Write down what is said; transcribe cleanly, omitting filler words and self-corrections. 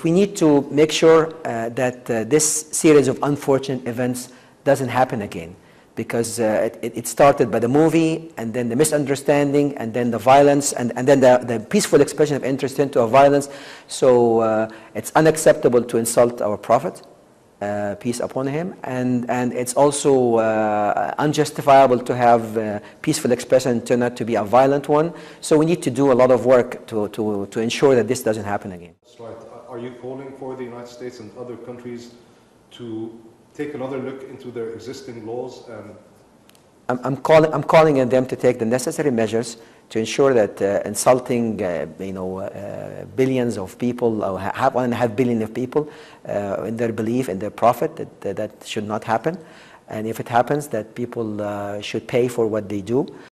we need to make sure that this series of unfortunate events doesn't happen again, because it started by the movie, and then the misunderstanding, and then the violence, and then the peaceful expression of interest into a violence. So it's unacceptable to insult our Prophet, peace upon him, and it's also unjustifiable to have peaceful expression turn out to be a violent one. So we need to do a lot of work to ensure that this doesn't happen again. That's right. Are you calling for the United States and other countries to take another look into their existing laws? I'm calling on them to take the necessary measures to ensure that insulting, billions of people, or 1.5 billion of people, in their belief in their Prophet, that should not happen. And if it happens, that people should pay for what they do.